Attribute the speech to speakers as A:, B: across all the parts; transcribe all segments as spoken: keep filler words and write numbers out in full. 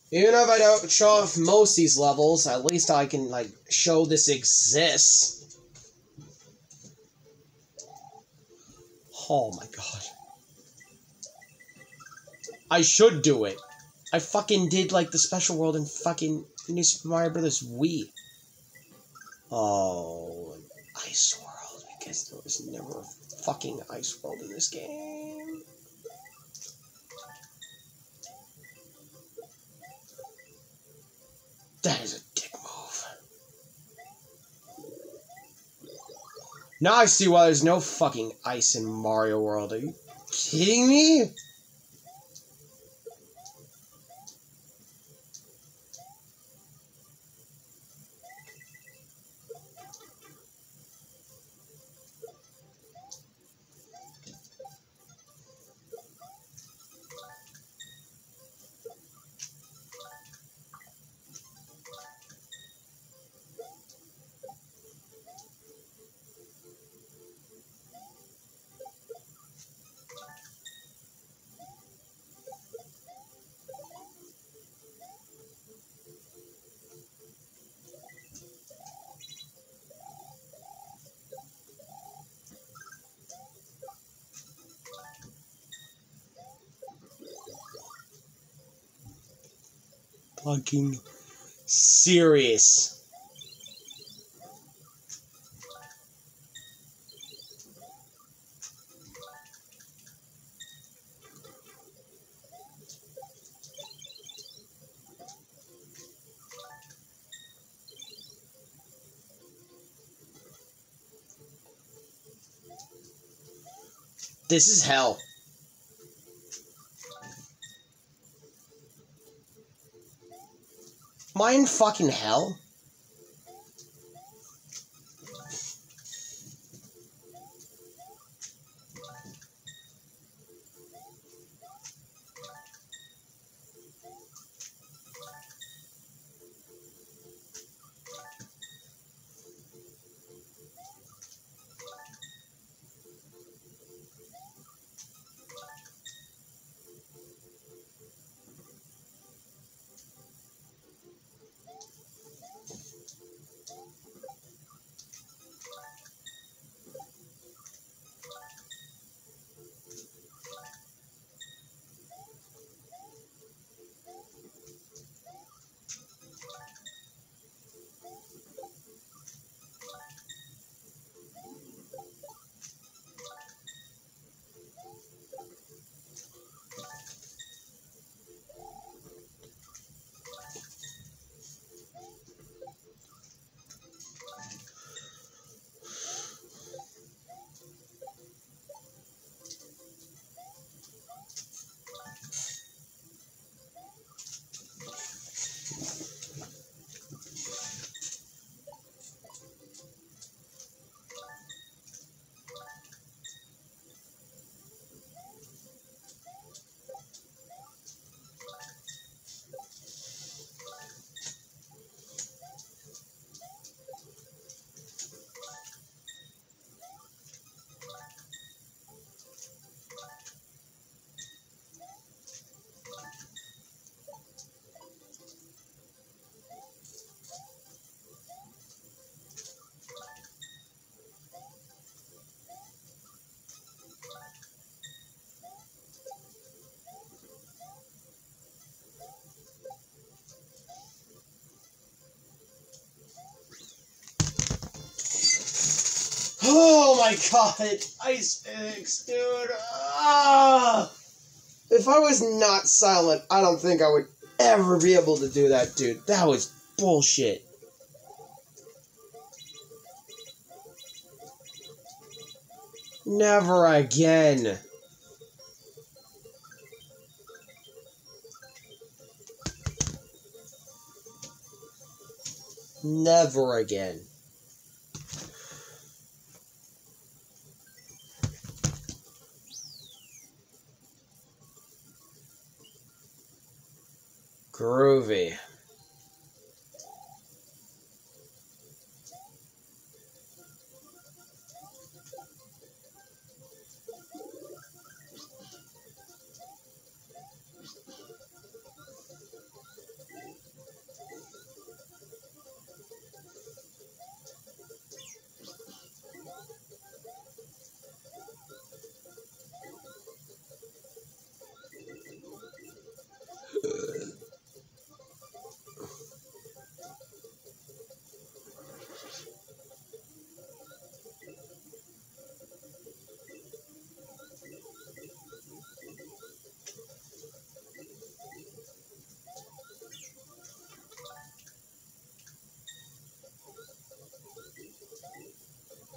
A: Even if I don't show off most of these levels, at least I can, like, show this exists. Oh my god. I should do it. I fucking did, like, the special world in fucking New Super Mario Brothers Wii. Oh, an ice world, because there was never a fucking ice world in this game. That is a dick move. Now I see why there's no fucking ice in Mario World. Are you kidding me? Fucking serious. This is hell. Am I in fucking hell? Oh my god, ice picks, dude. Ah! If I was not silent, I don't think I would ever be able to do that, dude. That was bullshit. Never again. Never again. Groovy.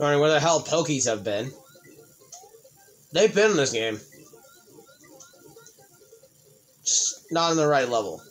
A: Wondering where the hell Pokies have been. They've been in this game. Just not on the right level.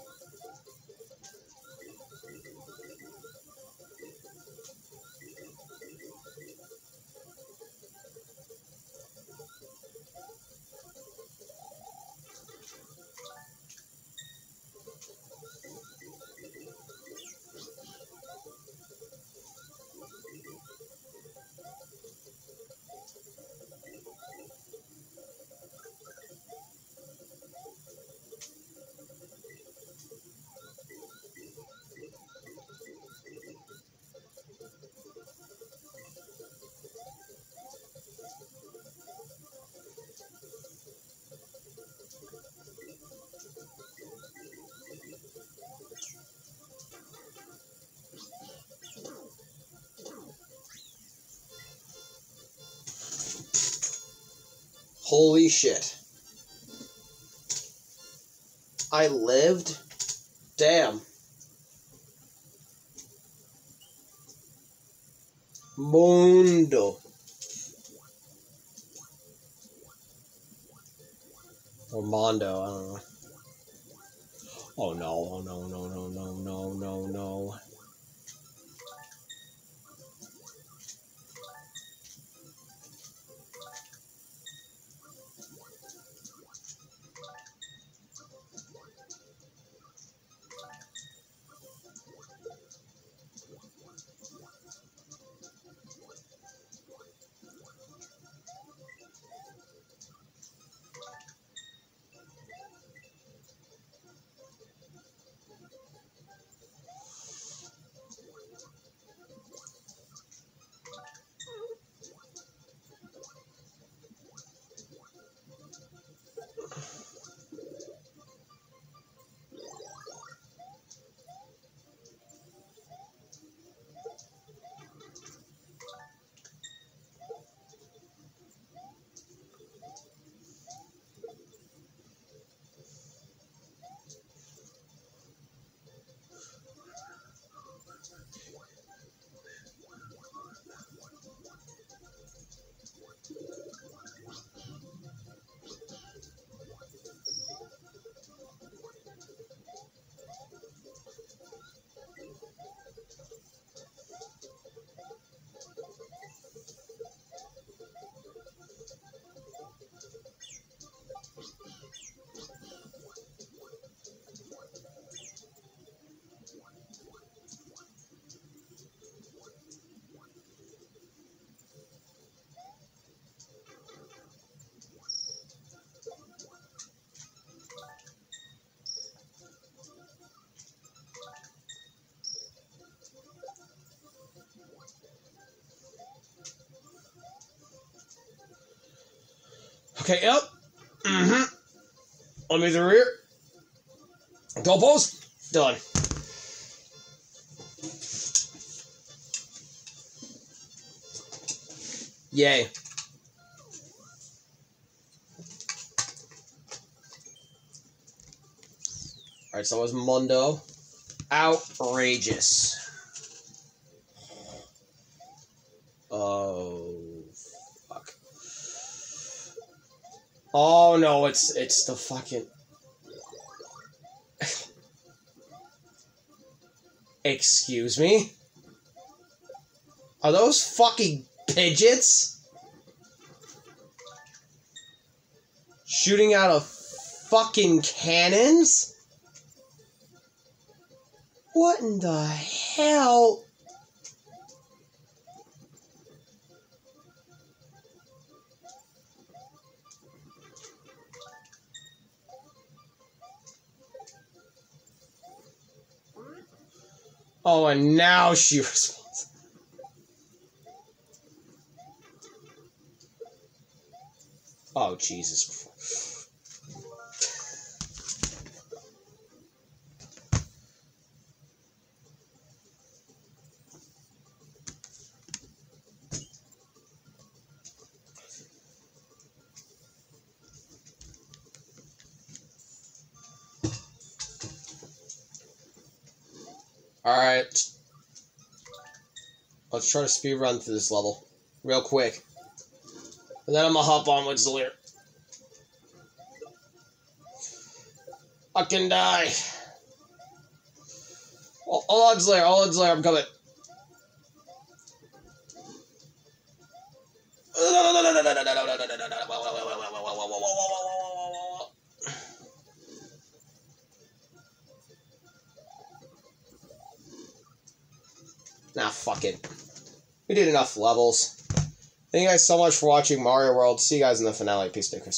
A: Holy shit. I lived? Damn. Mundo. Or Mondo, I don't know. Oh no, oh no, no, no, no, no, no, no. Okay, yep. Mm-hmm. Let me to the rear. Goal post. Done. Yay. Alright, so it was Mundo. Outrageous. Oh, fuck. Oh no, it's it's the fucking... Excuse me? Are those fucking Pidgeots? Shooting out of fucking cannons? What in the hell? Oh, and now she responds. Oh, Jesus. Alright. Let's try to speed run through this level. Real quick. And then I'm gonna hop on with Zaleer. Fucking die. Hold on, Zaleer. Hold on, Zaleer. I'm coming. Nah, fuck it. We did enough levels. Thank you guys so much for watching Mario World. See you guys in the finale. Peace, stickers.